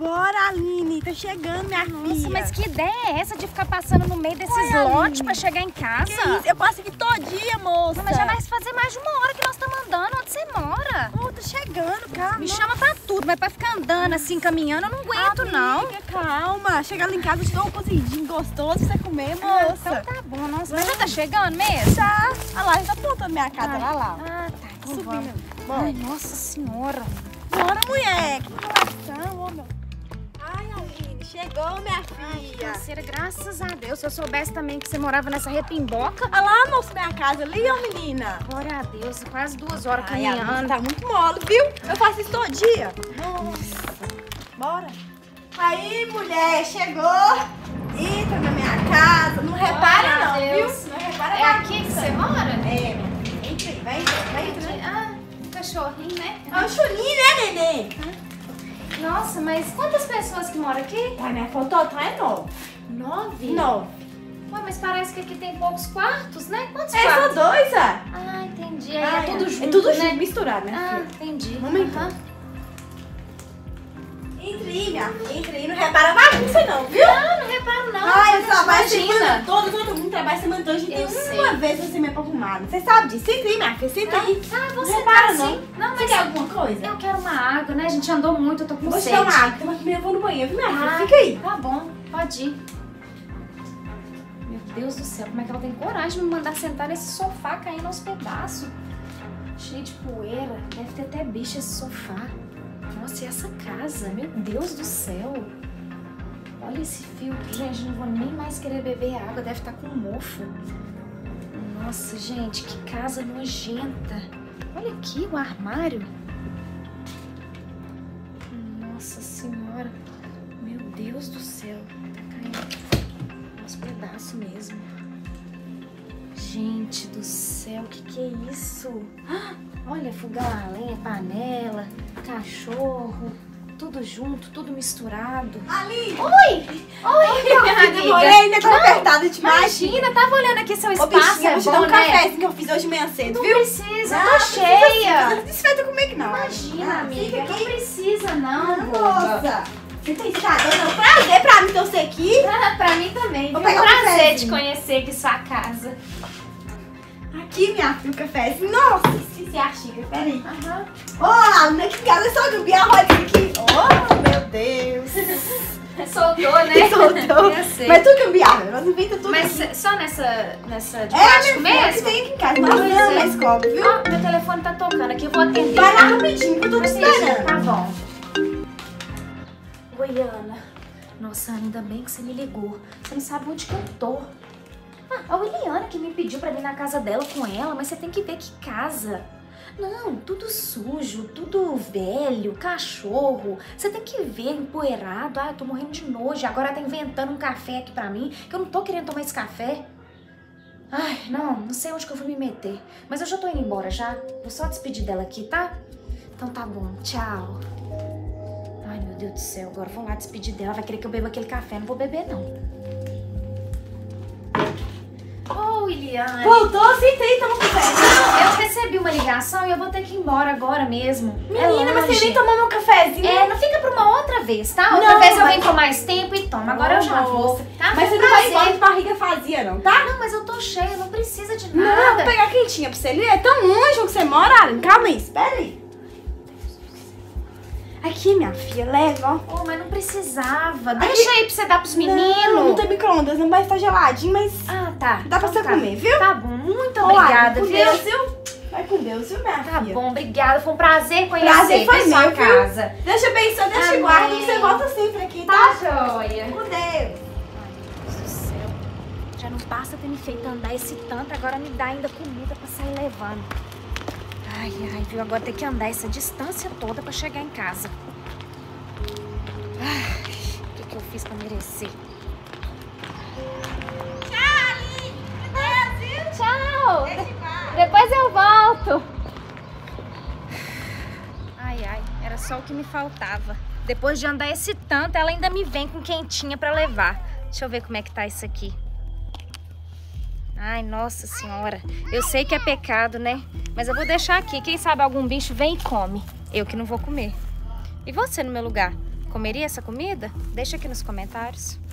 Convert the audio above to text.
Bora, Aline, tá chegando, minha filha. Nossa, mas que ideia é essa de ficar passando no meio desses lotes pra chegar em casa? Que isso? Eu passo aqui todo dia, moça. Não, mas já vai fazer mais de uma hora que nós estamos andando. Onde você mora? Oh, tô chegando, calma. Me chama pra tudo, mas pra ficar andando assim, caminhando, eu não aguento, não. Calma. Chega lá em casa, eu te dou um cozidinho gostoso pra você comer, moça. Então tá bom, nossa. Mas já tá chegando mesmo? Tá. Olha lá, já tá apontando minha casa, olha lá. Ah, tá. Então Subindo. vamos. Ai, nossa senhora. Bora, mulher. Que relação, homem. Ai, Aline, chegou, minha filha. Canseira, graças a Deus. Se eu soubesse também que você morava nessa repimboca. Olha lá, moça, minha casa ali, ó, menina. Glória a Deus, quase 2 horas Ai, Aline, caminhando. tá muito mole, viu? Eu faço isso todo dia. Nossa. Bora. Aí, mulher, chegou. Entra na minha casa. Não repara, não, Deus. viu? Não repara, É aqui que você mora? É, entra aí, vai entrando. Ah, cachorrinho, né? É o chulinho, né, neném? Nossa, mas quantas pessoas que moram aqui? Ai, minha foto total é 9. 9? 9. Ué, mas parece que aqui tem poucos quartos, né? Quantos É só quartos? 2, ó. Ah, entendi. Aí Ai, é tudo junto, É tudo né? junto, misturado, né, Ah, filha? entendi. Vamos entrar. Aham. Entra aí, minha filha. Entra aí, não repara bagunça não, viu? Não reparo não. Ai, eu Você trabalho imagina. semana toda, todo mundo trabalha semana toda. A gente Eu tem sei. uma vez você mesmo arrumada. Você sabe disso? Senta aí, minha filha, senta aí. Ah, você Não repara, tá não. assim? Não, Você mas quer alguma coisa? eu quero uma água, né? A gente andou muito, eu tô com Vou te sede. dar uma água, mas primeiro eu vou no banheiro, viu, minha filha? Ah, Fica aí. Tá bom, pode ir. Meu Deus do céu, como é que ela tem coragem de me mandar sentar nesse sofá caindo aos pedaços? Cheio de poeira, deve ter até bicho esse sofá. Nossa, e essa casa? Meu Deus do céu. Olha esse filtro, gente, não vou nem mais querer beber água, deve estar com mofo. Nossa, gente, que casa nojenta. Olha aqui o armário. Nossa senhora. Meu Deus do céu. Tá caindo aos pedaços mesmo. Gente do céu, que é isso? Ah, olha, fogão a lenha, panela, cachorro, tudo junto, tudo misturado. Ali! Oi! Oi, minha amiga! Demorei, ainda tava apertada demais. Imagina, tava olhando aqui seu Ô, espaço, bichinha, é vou te dar bom, um né? cafezinho que eu fiz hoje de manhã cedo, Não viu? precisa, Não, tô precisa cheia. Não desfeita comigo, não. Imagina, Ah, amiga, fica não aqui. precisa não, boba. Nossa! Você tá dando um prazer pra mim ter você aqui. Ah, pra mim também, Vou viu? pegar um Prazer cafezinho. te conhecer aqui, sua casa. Aqui, minha filha, o cafezinho. Nossa, esqueci a xícara, peraí. Aham. Ó, Luna, que casa só de a roda aqui. Oh, meu Deus. Soltou, né? Soltou. Eu sei. Mas tu cambiar, nós inventa tudo Mas aqui. só nessa de É, plástico minha filha, mesmo? que tem aqui em casa. Nós Pois não é. mais copo, viu? Ó, meu telefone tá tocando aqui, eu vou atender. Vai lá rapidinho, que eu tô te esperando. Tá bom. Goiana. Nossa, ainda bem que você me ligou. Você não sabe onde que eu tô. Ah, a Eliana que me pediu pra ir na casa dela com ela, mas você tem que ver que casa. Não, tudo sujo, tudo velho, cachorro. Você tem que ver, empoeirado. Ah, eu tô morrendo de nojo. Agora ela tá inventando um café aqui pra mim, que eu não tô querendo tomar esse café. Ai, não sei onde que eu vou me meter. Mas eu já tô indo embora já. Vou só despedir dela aqui, tá? Então tá bom, tchau. Ai, meu Deus do céu, agora eu vou lá despedir dela. Vai querer que eu beba aquele café, não vou beber, não. Ô, Eliane. Voltou, sentei, toma café. Eu recebi uma ligação e eu vou ter que ir embora agora mesmo. Menina, mas longe. você nem tomou meu cafezinho. É, não fica pra uma outra vez, tá? Outra Não, vez eu mas- venho com mais tempo e tomo. Agora eu já vou, tá? Mas você Foi não vai prazer. embora de barriga vazia, não, tá? Não, mas eu tô cheia, não precisa de Não, nada. vou pegar quentinha pra você ali. É tão longe onde você mora, Aline. Calma aí, espera aí. Aqui, minha filha, leva, ó. Oh, mas não precisava. Deixa aí pra você dar pros meninos. Não, não tem micro-ondas, não vai estar geladinho, mas Ah, tá. dá pra Então você tá. comer, viu? Tá bom, muito Ó, obrigada, com viu? Deus, viu? Vai com Deus, viu, minha Tá filha? bom, obrigada. Foi um prazer conhecer Prazer foi sua meu, viu? casa. Deixa eu abençoar, deixa eu Amém. guardar, você volta sempre aqui, tá? Tá joia. Com Deus. Ai, Deus do céu. Já não basta ter me feito andar esse tanto, agora me dá ainda comida pra sair levando. Ai, viu? Agora tem que andar essa distância toda pra chegar em casa. Ai, o que eu fiz pra merecer? Tchau, Aline. Com Deus, viu? Tchau! Deixa eu ir. Depois eu volto. Ai, era só o que me faltava. Depois de andar esse tanto, ela ainda me vem com quentinha pra levar. Deixa eu ver como é que tá isso aqui. Ai, nossa senhora. Eu sei que é pecado, né? Mas eu vou deixar aqui. Quem sabe algum bicho vem e come. Eu que não vou comer. E você no meu lugar? Comeria essa comida? Deixa aqui nos comentários.